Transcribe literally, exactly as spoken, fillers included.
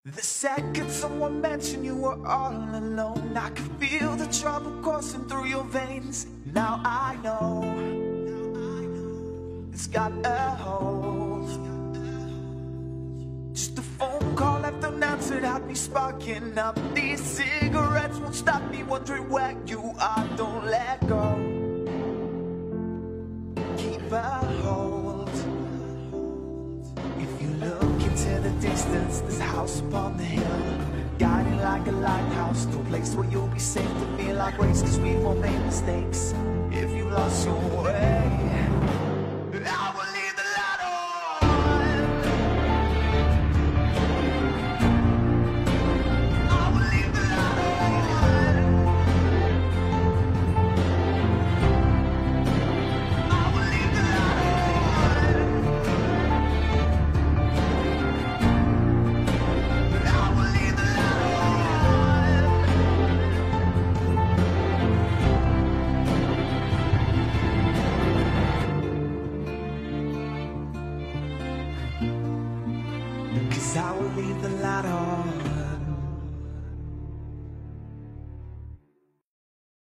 The second someone mentioned you were all alone, I could feel the trouble coursing through your veins. Now I know it's got a hold. Just a phone call left unanswered had me sparking up. These cigarettes won't stop me wondering where you are. Don't let go, keep a hold. If you look into the distance, there's a house upon the hill, guiding like a lighthouse to a place where you'll be safe to feel like grace. Cause we've all made mistakes. If you lost your way, I will leave the light on. I will leave the light on. I will leave the light on. I will leave the light on. 'Cause I will leave the light on.